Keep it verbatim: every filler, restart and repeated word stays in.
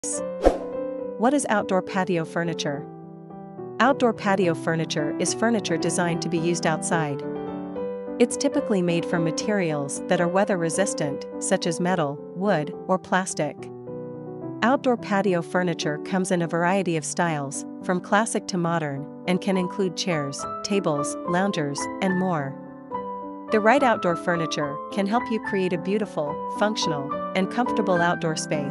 What is outdoor patio furniture? Outdoor patio furniture is furniture designed to be used outside. It's typically made from materials that are weather-resistant, such as metal, wood, or plastic. Outdoor patio furniture comes in a variety of styles, from classic to modern, and can include chairs, tables, loungers, and more. The right outdoor furniture can help you create a beautiful, functional, and comfortable outdoor space.